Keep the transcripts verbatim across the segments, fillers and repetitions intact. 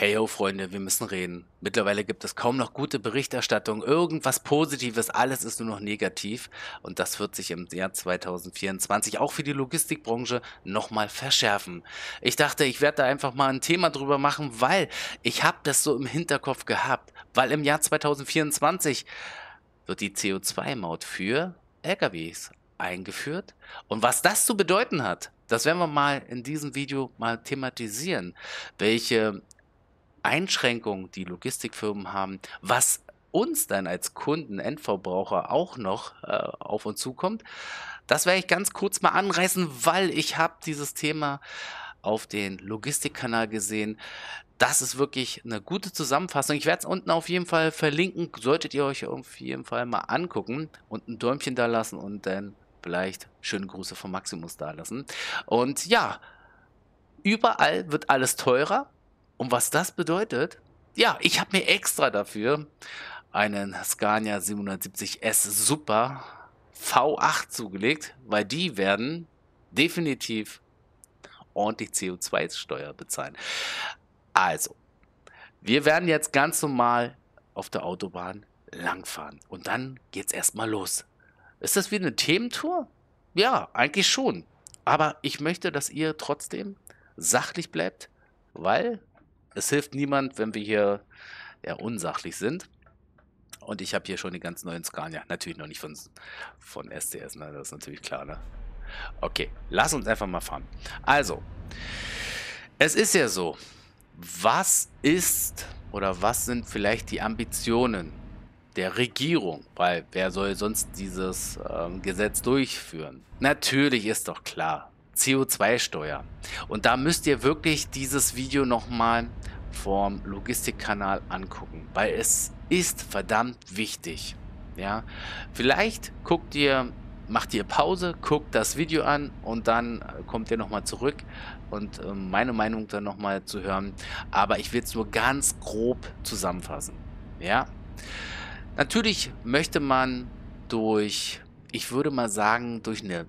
Hey ho, Freunde, wir müssen reden. Mittlerweile gibt es kaum noch gute Berichterstattung, irgendwas Positives, alles ist nur noch negativ. Und das wird sich im Jahr zweitausendvierundzwanzig auch für die Logistikbranche nochmal verschärfen. Ich dachte, ich werde da einfach mal ein Thema drüber machen, weil ich habe das so im Hinterkopf gehabt. Weil im Jahr zweitausendvierundzwanzig wird die C O zwei Maut für L K Ws eingeführt. Und was das zu bedeuten hat, das werden wir mal in diesem Video mal thematisieren. Welche Einschränkungen die Logistikfirmen haben, was uns dann als Kunden, Endverbraucher auch noch äh, auf uns zukommt, das werde ich ganz kurz mal anreißen, weil ich habe dieses Thema auf den Logistikkanal gesehen. Das ist wirklich eine gute Zusammenfassung. Ich werde es unten auf jeden Fall verlinken, solltet ihr euch auf jeden Fall mal angucken und ein Däumchen da lassen und dann vielleicht schöne Grüße von Maximus da lassen. Und ja, überall wird alles teurer. Und was das bedeutet, ja, ich habe mir extra dafür einen Scania siebenhundertsiebzig S Super V acht zugelegt, weil die werden definitiv ordentlich C O zwei Steuer bezahlen. Also, wir werden jetzt ganz normal auf der Autobahn langfahren und dann geht's erstmal los. Ist das wie eine Thementour? Ja, eigentlich schon. Aber ich möchte, dass ihr trotzdem sachlich bleibt, weil es hilft niemand, wenn wir hier ja, unsachlich sind. Und ich habe hier schon die ganz neuen Scania. Natürlich noch nicht von, von S C S, ne? Das ist natürlich klar, ne? Okay, lass uns einfach mal fahren. Also, es ist ja so, was ist oder was sind vielleicht die Ambitionen der Regierung? Weil wer soll sonst dieses ähm, Gesetz durchführen? Natürlich ist doch klar, C O zwei Steuer. Und da müsst ihr wirklich dieses Video nochmal vom Logistikkanal angucken, weil es ist verdammt wichtig. Ja, vielleicht guckt ihr, macht ihr Pause, guckt das Video an und dann äh, kommt ihr nochmal zurück und äh, meine Meinung dann nochmal zu hören. Aber ich will es nur ganz grob zusammenfassen. Ja, natürlich möchte man durch, ich würde mal sagen, durch eine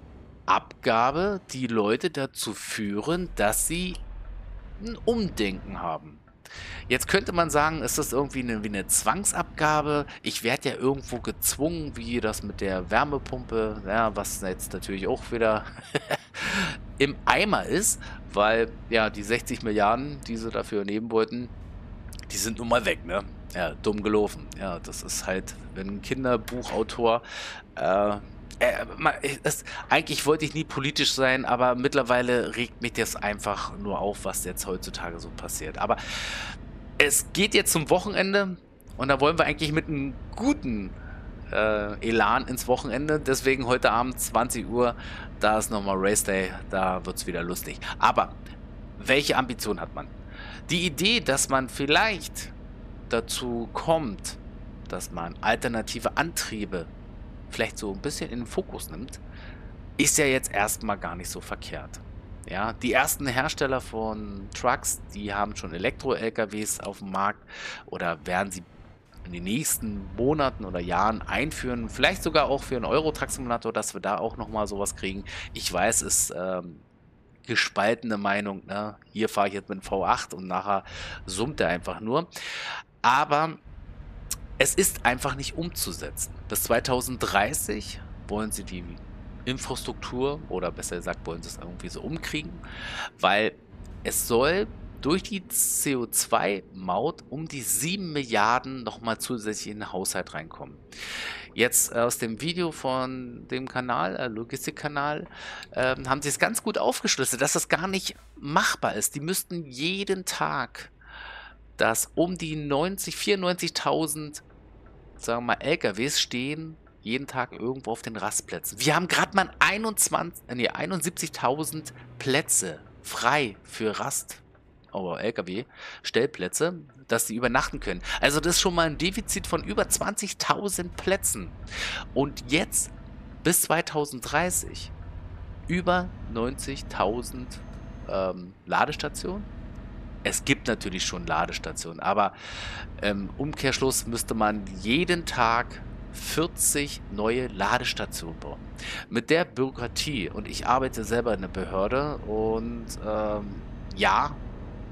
Abgabe die Leute dazu führen, dass sie ein Umdenken haben. Jetzt könnte man sagen, ist das irgendwie eine, wie eine Zwangsabgabe? Ich werde ja irgendwo gezwungen, wie das mit der Wärmepumpe, ja, was jetzt natürlich auch wieder im Eimer ist, weil ja die sechzig Milliarden, die sie dafür nehmen wollten, die sind nun mal weg, ne? Ja, dumm gelaufen. Ja, das ist halt, wenn ein Kinderbuchautor äh, äh, es, eigentlich wollte ich nie politisch sein, aber mittlerweile regt mich das einfach nur auf, was jetzt heutzutage so passiert. Aber es geht jetzt zum Wochenende und da wollen wir eigentlich mit einem guten äh, Elan ins Wochenende. Deswegen heute Abend zwanzig Uhr, da ist nochmal Race Day, da wird es wieder lustig. Aber welche Ambition hat man? Die Idee, dass man vielleicht dazu kommt, dass man alternative Antriebe vielleicht so ein bisschen in den Fokus nimmt, ist ja jetzt erstmal gar nicht so verkehrt. Ja, die ersten Hersteller von Trucks, die haben schon Elektro-L K Ws auf dem Markt oder werden sie in den nächsten Monaten oder Jahren einführen. Vielleicht sogar auch für einen Euro-Truck-Simulator, dass wir da auch nochmal sowas kriegen. Ich weiß, es ist ähm, gespaltene Meinung. Ne? Hier fahre ich jetzt mit dem V acht und nachher summt er einfach nur. Aber es ist einfach nicht umzusetzen. Bis zweitausenddreißig wollen sie die Infrastruktur oder besser gesagt wollen sie es irgendwie so umkriegen, weil es soll durch die C O zwei Maut um die sieben Milliarden nochmal zusätzlich in den Haushalt reinkommen. Jetzt äh, aus dem Video von dem Kanal, äh, Logistikkanal, äh, haben sie es ganz gut aufgeschlüsselt, dass das gar nicht machbar ist. Die müssten jeden Tag das um die neunzig, vierundneunzigtausend, sagen wir mal, L K Ws stehen jeden Tag irgendwo auf den Rastplätzen. Wir haben gerade mal einundzwanzig, nee, einundsiebzigtausend Plätze frei für Rast, oh, L K W-Stellplätze, dass sie übernachten können. Also das ist schon mal ein Defizit von über zwanzigtausend Plätzen. Und jetzt bis zweitausenddreißig über neunzigtausend ähm, Ladestationen. Es gibt natürlich schon Ladestationen, aber im Umkehrschluss müsste man jeden Tag vierzig neue Ladestationen bauen. Mit der Bürokratie, und ich arbeite selber in der Behörde und ähm, ja,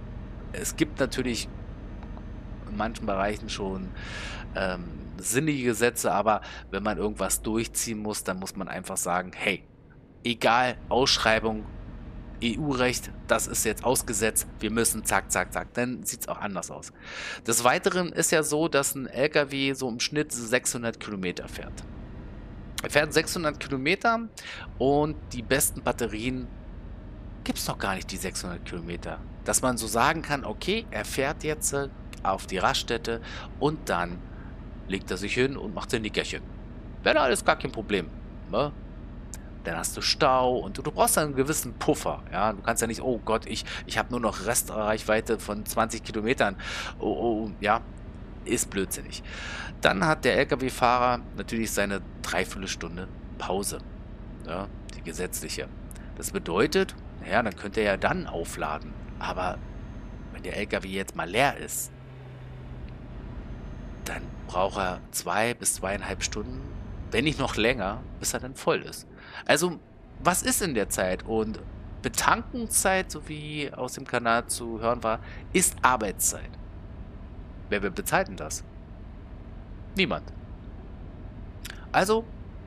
es gibt natürlich in manchen Bereichen schon ähm, sinnige Gesetze, aber wenn man irgendwas durchziehen muss, dann muss man einfach sagen, hey, egal, Ausschreibung, E U-Recht, das ist jetzt ausgesetzt, wir müssen zack, zack, zack, dann sieht es auch anders aus. Des Weiteren ist ja so, dass ein L K W so im Schnitt sechshundert Kilometer fährt. Er fährt sechshundert Kilometer und die besten Batterien gibt es noch gar nicht, die sechshundert Kilometer. Dass man so sagen kann, okay, er fährt jetzt äh, auf die Raststätte und dann legt er sich hin und macht sein Nickerchen. Wäre da alles gar kein Problem. Ne? Dann hast du Stau und du, du brauchst einen gewissen Puffer. Ja? Du kannst ja nicht, oh Gott, ich, ich habe nur noch Restreichweite von zwanzig Kilometern. Oh, oh, ja, ist blödsinnig. Dann hat der L K W-Fahrer natürlich seine Dreiviertelstunde Pause. Ja? Die gesetzliche. Das bedeutet, naja, dann könnte er ja dann aufladen. Aber wenn der L K W jetzt mal leer ist, dann braucht er zwei bis zweieinhalb Stunden, wenn nicht noch länger, bis er dann voll ist. Also, was ist in der Zeit? Und Betankungszeit, so wie aus dem Kanal zu hören war, ist Arbeitszeit. Wer bezahlt denn das? Niemand. Also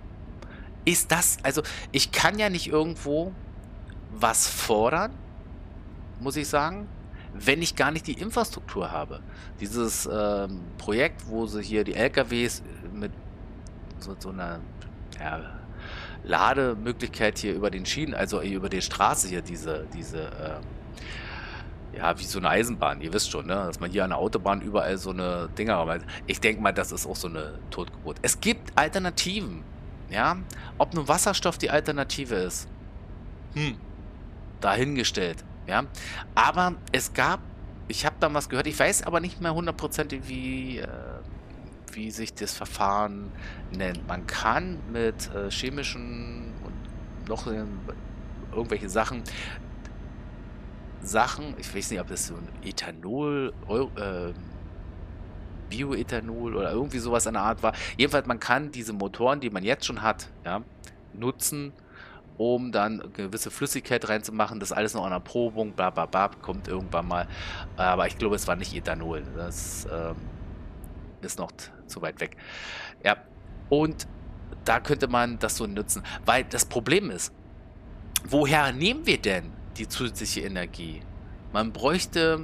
ist das, also ich kann ja nicht irgendwo was fordern, muss ich sagen, wenn ich gar nicht die Infrastruktur habe. Dieses ähm, Projekt, wo sie hier die L K Ws mit so, so einer ja, Lademöglichkeit hier über den Schienen, also über die Straße hier, diese, diese, ähm, ja, wie so eine Eisenbahn, ihr wisst schon, ne? Dass man hier an der Autobahn überall so eine Dinger hat. Ich denke mal, das ist auch so eine Totgeburt. Es gibt Alternativen, ja. Ob nun Wasserstoff die Alternative ist, hm, dahingestellt, ja. Aber es gab, ich habe da was gehört, ich weiß aber nicht mehr hundertprozentig, wie, äh, wie sich das Verfahren nennt. Man kann mit äh, chemischen und noch äh, irgendwelche Sachen Sachen, ich weiß nicht, ob das so ein Ethanol, Eu ähm, Bioethanol oder irgendwie sowas in der Art war. Jedenfalls, man kann diese Motoren, die man jetzt schon hat, ja, nutzen, um dann eine gewisse Flüssigkeit reinzumachen. Das alles noch an der Probung, bla bla bla, kommt irgendwann mal. Aber ich glaube, es war nicht Ethanol. Das ähm, ist noch zu weit weg. Ja, und da könnte man das so nutzen. Weil das Problem ist, woher nehmen wir denn die zusätzliche Energie? Man bräuchte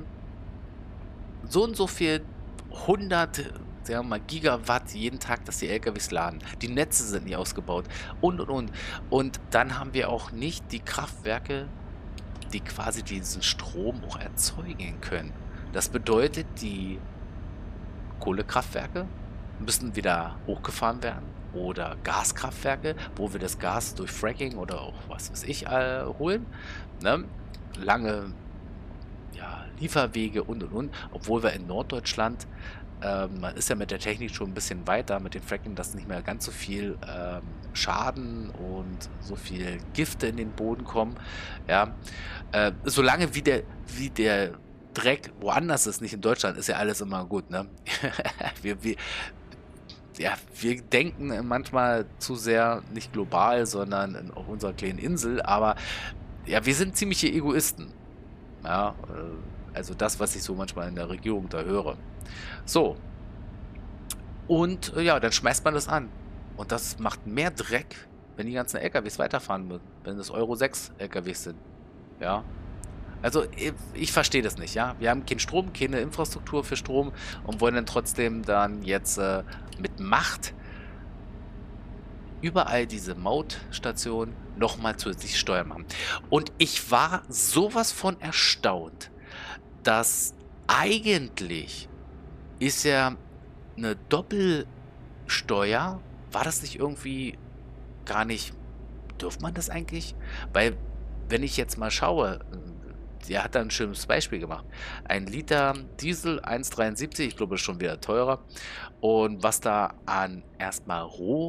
so und so viel hundert, sagen wir mal, Gigawatt jeden Tag, dass die L K Ws laden. Die Netze sind nicht ausgebaut und und und. Und dann haben wir auch nicht die Kraftwerke, die quasi diesen Strom auch erzeugen können. Das bedeutet, die Kohlekraftwerke müssen wieder hochgefahren werden oder Gaskraftwerke, wo wir das Gas durch Fracking oder auch was weiß ich äh, holen. Ne? Lange ja, Lieferwege und und und, obwohl wir in Norddeutschland, ähm, man ist ja mit der Technik schon ein bisschen weiter, mit dem Fracking, dass nicht mehr ganz so viel ähm, Schaden und so viel Gifte in den Boden kommen. Ja, äh, solange wie der, wie der Dreck woanders ist, nicht in Deutschland, ist ja alles immer gut, ne? wir, wir, ja, wir denken manchmal zu sehr nicht global, sondern in, auf unserer kleinen Insel, aber ja, wir sind ziemliche Egoisten. Ja, äh, also das, was ich so manchmal in der Regierung da höre. So, und äh, ja, dann schmeißt man das an. Und das macht mehr Dreck, wenn die ganzen L K Ws weiterfahren müssen, wenn es Euro sechs L K Ws sind. Ja, also ich, ich verstehe das nicht, ja. Wir haben keinen Strom, keine Infrastruktur für Strom und wollen dann trotzdem dann jetzt äh, mit Macht überall diese Mautstationen nochmal zusätzlich Steuern machen. Und ich war sowas von erstaunt, dass eigentlich ist ja eine Doppelsteuer, war das nicht irgendwie gar nicht, dürft man das eigentlich? Weil, wenn ich jetzt mal schaue, der hat da ein schönes Beispiel gemacht. Ein Liter Diesel eins Komma dreiundsiebzig, ich glaube, das ist schon wieder teurer. Und was da an erstmal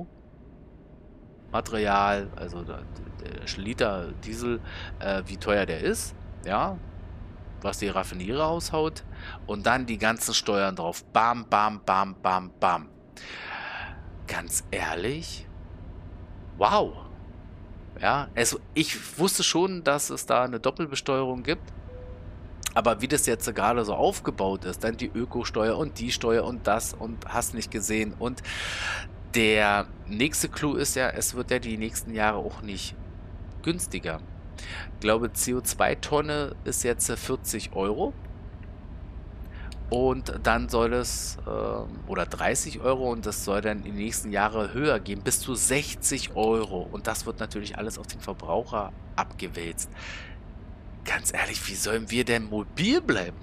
Rohmaterial, also der, der Liter Diesel, äh, wie teuer der ist, ja, was die Raffinierer raushaut und dann die ganzen Steuern drauf. Bam, bam, bam, bam, bam. Ganz ehrlich, wow. Ja, also ich wusste schon, dass es da eine Doppelbesteuerung gibt, Aber wie das jetzt gerade so aufgebaut ist, dann die Ökosteuer und die Steuer und das und hast nicht gesehen. Und der nächste Clou ist ja, es wird ja die nächsten Jahre auch nicht günstiger. Ich glaube, C O zwei Tonne ist jetzt vierzig Euro. Und dann soll es, ähm, oder dreißig Euro, und das soll dann in die nächsten Jahre höher gehen, bis zu sechzig Euro. Und das wird natürlich alles auf den Verbraucher abgewälzt. Ganz ehrlich, wie sollen wir denn mobil bleiben?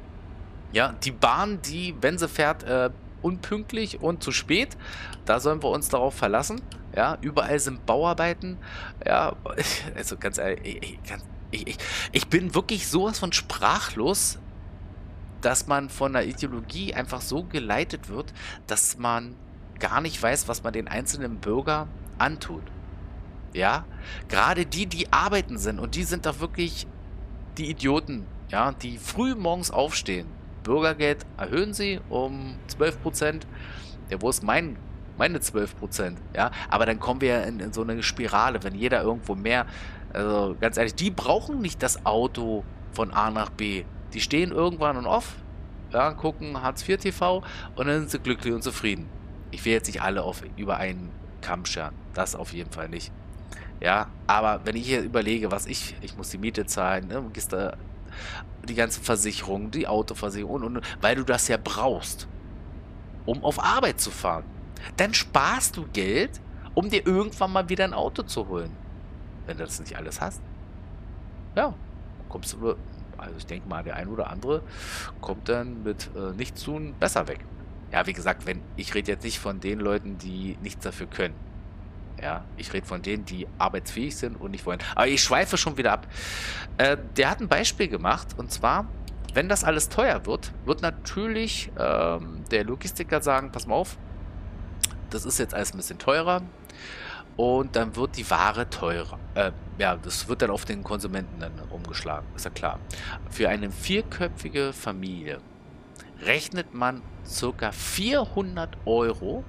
Ja, die Bahn, die, wenn sie fährt, äh, unpünktlich und zu spät, da sollen wir uns darauf verlassen. Ja, überall sind Bauarbeiten. Ja, also ganz ehrlich, ich, ich, ganz, ich, ich, ich bin wirklich sowas von sprachlos, dass man von der Ideologie einfach so geleitet wird, dass man gar nicht weiß, was man den einzelnen Bürger antut. Ja, gerade die, die arbeiten sind, und die sind doch wirklich die Idioten, ja, die früh morgens aufstehen. Bürgergeld erhöhen sie um zwölf Prozent. Ja, wo ist mein, meine zwölf Prozent? Ja, aber dann kommen wir in, in so eine Spirale, wenn jeder irgendwo mehr, also ganz ehrlich, die brauchen nicht das Auto von A nach B. Die stehen irgendwann und off, ja, gucken Hartz vier T V und dann sind sie glücklich und zufrieden. Ich will jetzt nicht alle auf, über einen Kamm scheren. Das auf jeden Fall nicht. Ja, aber wenn ich hier überlege, was ich, ich muss die Miete zahlen, ne, gehst da die ganzen Versicherungen, die Autoversicherung und, und, weil du das ja brauchst, um auf Arbeit zu fahren. Dann sparst du Geld, um dir irgendwann mal wieder ein Auto zu holen. Wenn du das nicht alles hast. Ja, kommst du, also ich denke mal, der ein oder andere kommt dann mit äh, nichts tun besser weg. Ja, wie gesagt, wenn ich rede jetzt nicht von den Leuten, die nichts dafür können. Ja, ich rede von denen, die arbeitsfähig sind und nicht wollen. Aber ich schweife schon wieder ab. Äh, der hat ein Beispiel gemacht, und zwar, wenn das alles teuer wird, wird natürlich ähm, der Logistiker sagen, pass mal auf, das ist jetzt alles ein bisschen teurer, und dann wird die Ware teurer. Äh, ja, das wird dann auf den Konsumenten dann umgeschlagen, ist ja klar. Für eine vierköpfige Familie rechnet man ca. vierhundert Euro,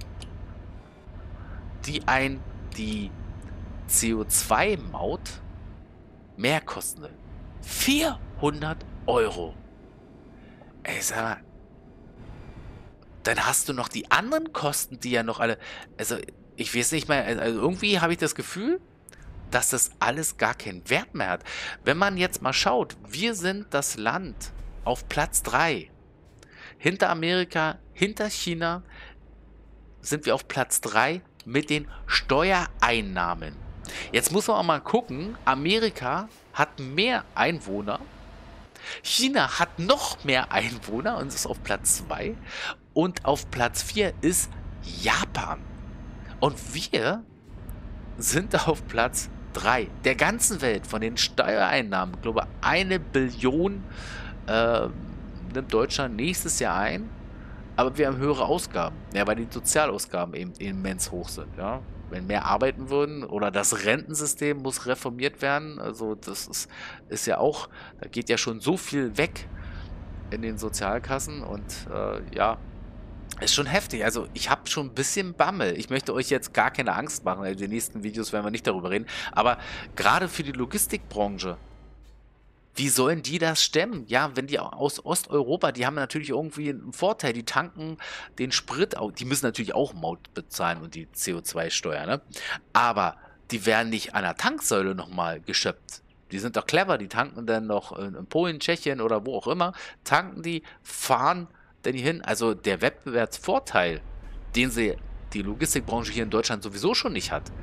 die ein die C O zwei Maut mehr kosten will. vierhundert Euro. Ey, sag mal, dann hast du noch die anderen Kosten, die ja noch alle, also ich weiß nicht mehr, also irgendwie habe ich das Gefühl, dass das alles gar keinen Wert mehr hat. Wenn man jetzt mal schaut, wir sind das Land auf Platz drei. Hinter Amerika, hinter China sind wir auf Platz drei mit den Steuereinnahmen. Jetzt muss man auch mal gucken, Amerika hat mehr Einwohner, China hat noch mehr Einwohner und ist auf Platz zwei, und auf Platz vier ist Japan. Und wir sind auf Platz drei der ganzen Welt von den Steuereinnahmen. Ich glaube, eine Billion äh, nimmt Deutschland nächstes Jahr ein. Aber wir haben höhere Ausgaben, ja, weil die Sozialausgaben eben immens hoch sind, ja. Wenn mehr arbeiten würden, oder das Rentensystem muss reformiert werden, also das ist, ist ja auch, da geht ja schon so viel weg in den Sozialkassen, und äh, ja, ist schon heftig. Also ich habe schon ein bisschen Bammel. Ich möchte euch jetzt gar keine Angst machen, in den nächsten Videos werden wir nicht darüber reden, aber gerade für die Logistikbranche, wie sollen die das stemmen? Ja, wenn die aus Osteuropa, die haben natürlich irgendwie einen Vorteil. Die tanken den Sprit, die müssen natürlich auch Maut bezahlen und die C O zwei Steuer, ne? Aber die werden nicht an der Tanksäule nochmal geschöpft. Die sind doch clever, die tanken dann noch in Polen, Tschechien oder wo auch immer, tanken die, fahren dann hier hin. Also der Wettbewerbsvorteil, den sie, die Logistikbranche hier in Deutschland sowieso schon nicht hat,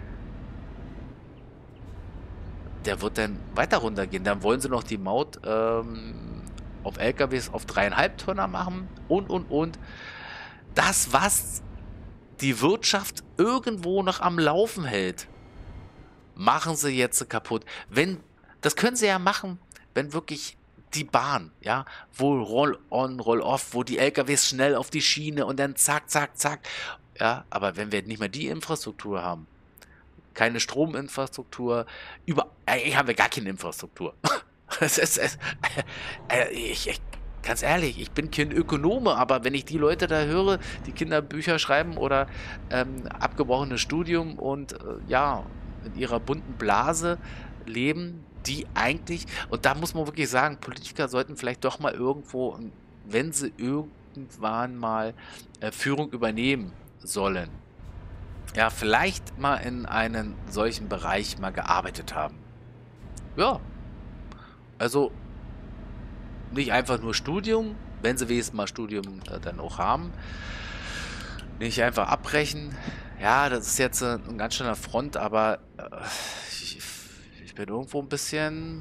der wird dann weiter runtergehen. Dann wollen sie noch die Maut ähm, auf L K Ws auf dreieinhalb Tonner machen und, und, und. Das, was die Wirtschaft irgendwo noch am Laufen hält, machen sie jetzt kaputt. Wenn, das können sie ja machen, wenn wirklich die Bahn, ja, wo Roll-on, Roll-off, wo die L K Ws schnell auf die Schiene und dann zack, zack, zack. Ja, aber wenn wir nicht mehr die Infrastruktur haben, keine Strominfrastruktur, über, eigentlich haben wir gar keine Infrastruktur. es ist, es, äh, ich, ich, ganz ehrlich, ich bin kein Ökonome, aber wenn ich die Leute da höre, die Kinderbücher schreiben oder ähm, abgebrochenes Studium und äh, ja, in ihrer bunten Blase leben, die eigentlich, und da muss man wirklich sagen, Politiker sollten vielleicht doch mal irgendwo, ähm, wenn sie irgendwann mal äh, Führung übernehmen sollen, ja, vielleicht mal in einen solchen Bereich mal gearbeitet haben. Ja, also nicht einfach nur Studium, wenn sie wenigstens mal Studium äh, dann auch haben. Nicht einfach abbrechen. Ja, das ist jetzt äh, ein ganz schöner Front, aber äh, ich, ich bin irgendwo ein bisschen,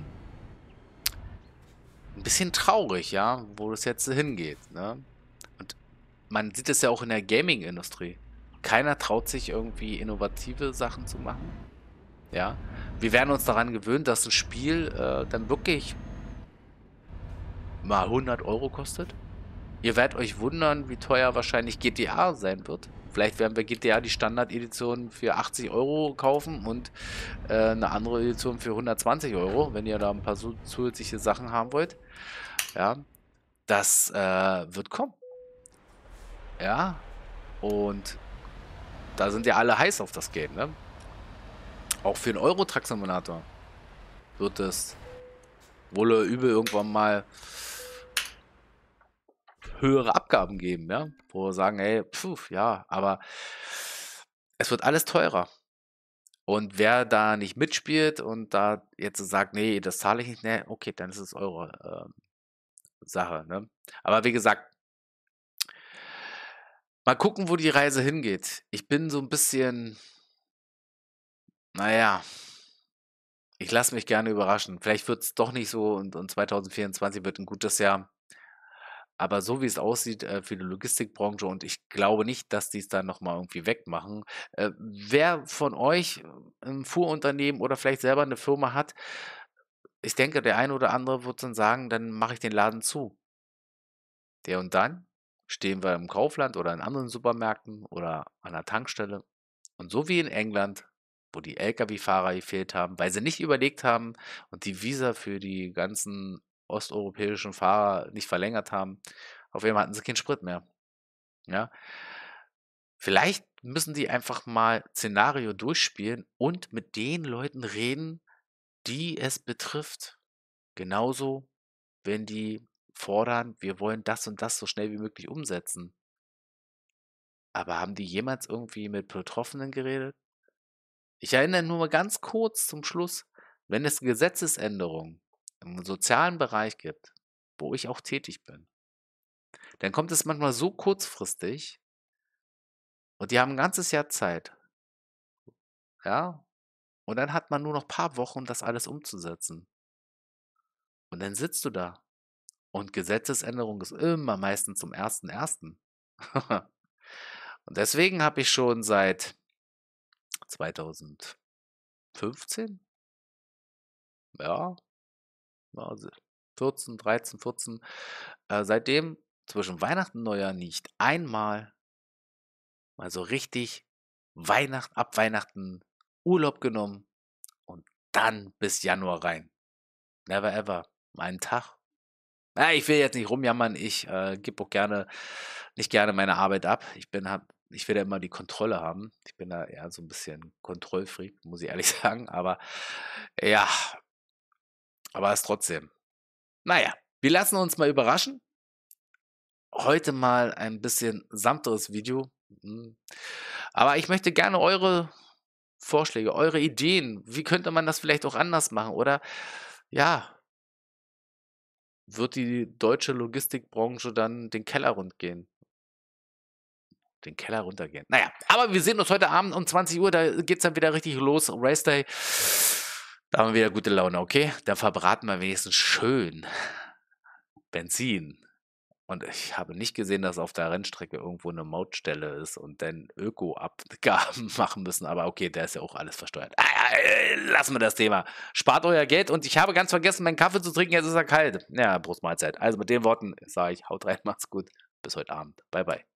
ein bisschen traurig, ja, wo das jetzt hingeht, ne? Und man sieht es ja auch in der Gaming-Industrie. Keiner traut sich irgendwie innovative Sachen zu machen, ja. Wir werden uns daran gewöhnen, dass ein Spiel äh, dann wirklich mal hundert Euro kostet. Ihr werdet euch wundern, wie teuer wahrscheinlich G T A sein wird. Vielleicht werden wir G T A die Standard-Edition für achtzig Euro kaufen und äh, eine andere Edition für hundertzwanzig Euro, wenn ihr da ein paar so zusätzliche Sachen haben wollt. Ja, das äh, wird kommen. Ja, und da sind ja alle heiß auf das Game, ne? Auch für einen Euro-Truck-Simulator wird es wohl oder übel irgendwann mal höhere Abgaben geben, ja, wo wir sagen, ey, puh, ja, aber es wird alles teurer. Und wer da nicht mitspielt und da jetzt sagt, nee, das zahle ich nicht, ne, okay, dann ist es eure ähm, Sache, ne? Aber wie gesagt, mal gucken, wo die Reise hingeht. Ich bin so ein bisschen, naja, ich lasse mich gerne überraschen. Vielleicht wird es doch nicht so und, und zwanzig vierundzwanzig wird ein gutes Jahr. Aber so wie es aussieht, äh, für die Logistikbranche, und ich glaube nicht, dass die es dann noch mal irgendwie wegmachen. Äh, wer von euch äh, 'n Fuhrunternehmen oder vielleicht selber eine Firma hat, ich denke, der eine oder andere wird dann sagen: „Dann mache ich den Laden zu.“ Der und dann stehen wir im Kaufland oder in anderen Supermärkten oder an der Tankstelle, und so wie in England, wo die Lkw-Fahrer gefehlt haben, weil sie nicht überlegt haben und die Visa für die ganzen osteuropäischen Fahrer nicht verlängert haben, auf einmal hatten sie keinen Sprit mehr, ja? Vielleicht müssen die einfach mal Szenario durchspielen und mit den Leuten reden, die es betrifft. Genauso, wenn die fordern: „Wir wollen das und das so schnell wie möglich umsetzen.“ Aber haben die jemals irgendwie mit Betroffenen geredet? Ich erinnere nur mal ganz kurz zum Schluss, wenn es Gesetzesänderungen im sozialen Bereich gibt, wo ich auch tätig bin, dann kommt es manchmal so kurzfristig und die haben ein ganzes Jahr Zeit, ja? Und dann hat man nur noch ein paar Wochen, um das alles umzusetzen. Und dann sitzt du da und Gesetzesänderung ist immer meistens zum ersten ersten. Und deswegen habe ich schon seit zweitausendfünfzehn, ja, also vierzehn, dreizehn, vierzehn, äh, seitdem zwischen Weihnachten und Neujahr nicht einmal mal so richtig Weihnacht ab Weihnachten Urlaub genommen und dann bis Januar rein. Never ever. Einen Tag. Ja, ich will jetzt nicht rumjammern, ich äh, gebe auch gerne, nicht gerne meine Arbeit ab. Ich bin hab, ich will ja immer die Kontrolle haben. Ich bin da eher so ein bisschen Kontrollfreak, muss ich ehrlich sagen. Aber ja, aber es trotzdem. Naja, wir lassen uns mal überraschen. Heute mal ein bisschen sanfteres Video. Mhm. Aber ich möchte gerne eure Vorschläge, eure Ideen. Wie könnte man das vielleicht auch anders machen? Oder ja, wird die deutsche Logistikbranche dann den Keller runtergehen? Den Keller runtergehen. Naja, aber wir sehen uns heute Abend um zwanzig Uhr, da geht's dann wieder richtig los, Race Day. Da haben wir wieder gute Laune, okay? Da verbraten wir wenigstens schön Benzin. Und ich habe nicht gesehen, dass auf der Rennstrecke irgendwo eine Mautstelle ist und dann Öko-Abgaben machen müssen. Aber okay, der ist ja auch alles versteuert. Ah, ja, äh, lassen wir das Thema. Spart euer Geld, und ich habe ganz vergessen, meinen Kaffee zu trinken. Jetzt ist er kalt. Ja, Prost Mahlzeit. Also mit den Worten sage ich, haut rein, macht's gut. Bis heute Abend. Bye, bye.